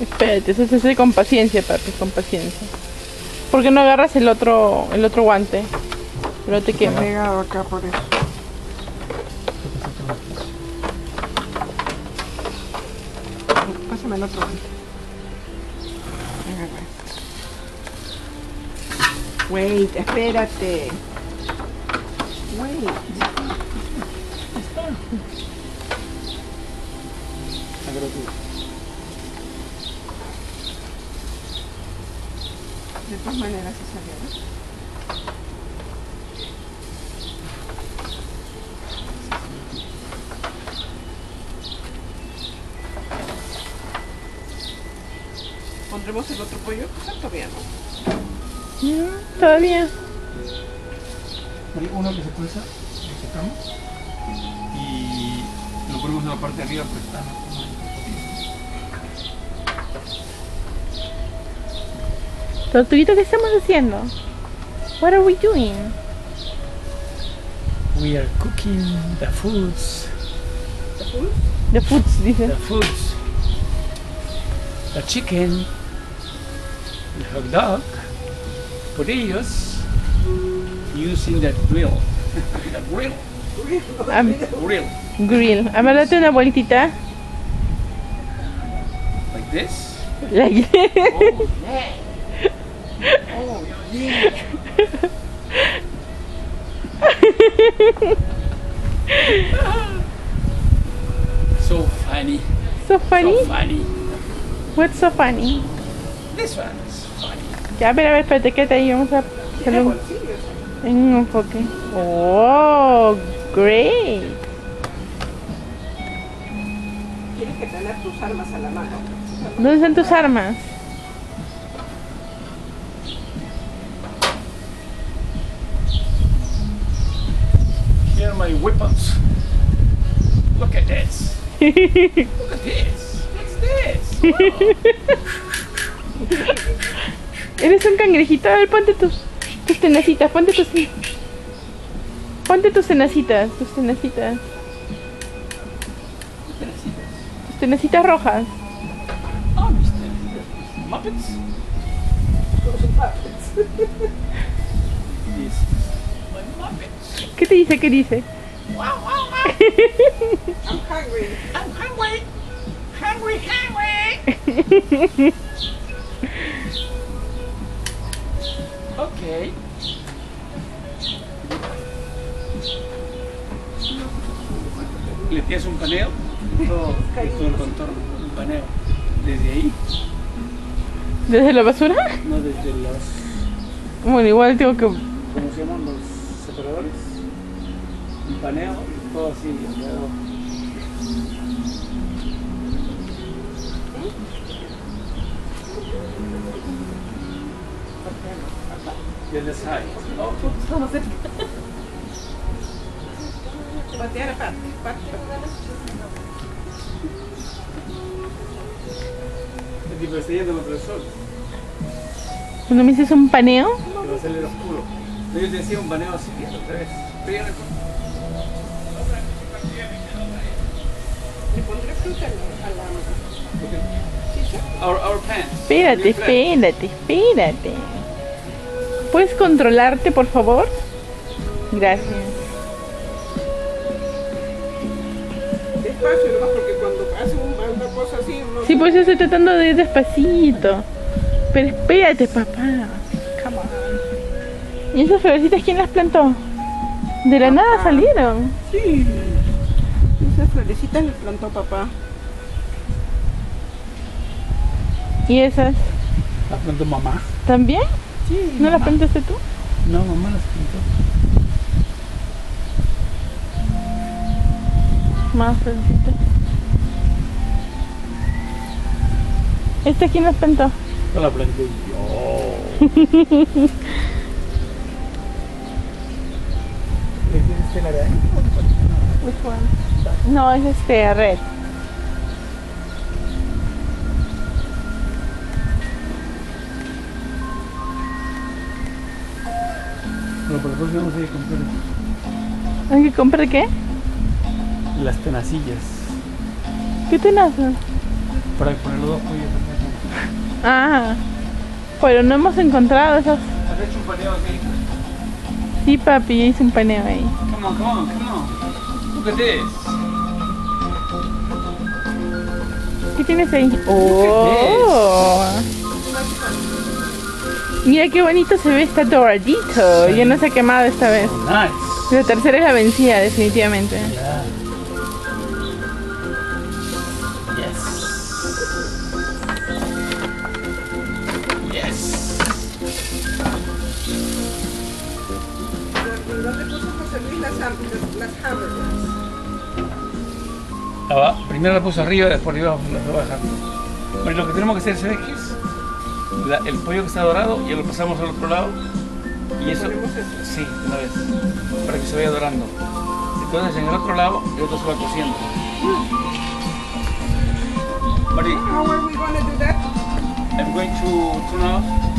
Espérate, eso se hace con paciencia, papi, con paciencia. ¿Por qué no agarras el otro guante? No te quemes. Pegado acá por eso. Pásame el otro guante. Wait, espérate. Wait. De todas maneras se salió, ¿no? ¿Pondremos el otro pollo? Pues todavía no. Todavía. Hay uno que se cueza, lo sacamos y lo ponemos en la parte de arriba, pues está. Tortuguito, ¿qué estamos haciendo? What are we doing? We are cooking the foods. ¿The full? The foods, dice. The foods. The chicken, the hot dog, potatoes, using the grill. The grill. Grill. Grill. A ver, date una vueltita. Like this. Like... Oh yeah. So funny. So funny? So funny. What's so funny? This one is funny. Ya, a ver, espérate, quédate ahí. Vamos a Tiene hacerlo bolsillos. en un enfoque. Oh, great. Tienes que tener tus armas a la mano. ¿Dónde están tus armas? Here are my weapons. Look at this. Look at this. What's this? Wow. Eres un cangrejito. A ver, ponte tus tenacitas. Ponte tus tenacitas. Tus tenacitas. Tus tenacitas rojas. Oh, Mr. Muppets. This is my Muppets. ¿Qué te dice? ¿Qué dice? Wow, wow, wow. I'm hungry. I'm hungry. Hungry, hungry. Okay. Le tienes un paneo, todo el contorno, un paneo. Desde ahí, ¿Desde la basura? no desde los, Bueno, igual tengo que... ¿cómo se llaman los separadores? Un paneo, todo así alrededor. Desde side. Oh, Vamos a patear aparte. tipo, está yendo contra el sol. Cuando me dices un paneo, Que va a salir oscuro. Yo te decía un paneo así, otra vez. Pégale con... Le pondré fruta a la... Our pants. espérate, espérate. ¿Puedes controlarte, por favor? Gracias. Despacio nomás, porque cuando hace una cosa así... Uno Sí, pues yo estoy tratando de ir despacito. Pero espérate, papá. Come on. ¿Y esas florecitas quién las plantó? De la nada salieron. Sí. Esas florecitas las plantó papá. ¿Y esas ¿Las plantó mamá? también? Sí. ¿No las plantaste tú? No, mamá las plantó. Más florecitas. ¿Esta quién las plantó? No la planté yo. ¿Es telaraña? Which one? No, es red. Pero por la próxima vamos a ir a comprar ¿Hay que comprar qué? las tenacillas ¿Qué tenazas? para poner los dos pollos. Ah, pero no hemos encontrado esos. ¿Has hecho un paneo aquí? Sí, papi, yo hice un paneo ahí. Come on, come on, come on. Look at this. ¿Qué tienes ahí? ¡Oh! Mira qué bonito se ve, está doradito. Ya no se ha quemado esta vez. Nice. La tercera es la vencida, definitivamente. Yeah. Yes. Yes. ¿Dónde puso José Luis las hamburgers? Primero la puso arriba, después las voy bajando. Bueno, lo que tenemos que hacer, ¿sabes qué es? El pollo que está dorado, ya lo pasamos al otro lado. Y eso, sí, una vez, para que se vaya dorando. Entonces en el otro lado, el otro se va cociendo. Mari, How are we going to do that? I'm going to turn off